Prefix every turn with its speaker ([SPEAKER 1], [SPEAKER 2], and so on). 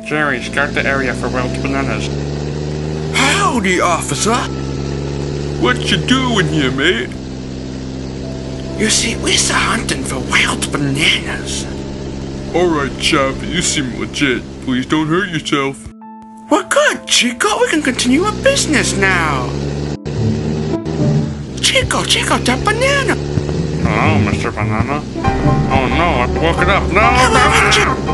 [SPEAKER 1] Jerry, scout the area for wild bananas.
[SPEAKER 2] Howdy, officer.
[SPEAKER 3] What you doing here, mate?
[SPEAKER 2] You see, we're hunting for wild bananas.
[SPEAKER 3] Alright, chap, you seem legit. Please don't hurt yourself.
[SPEAKER 2] We're good, Chico. We can continue our business now. Chico, check out that banana.
[SPEAKER 1] Hello, Mr. Banana. Oh no, I woke it up. No!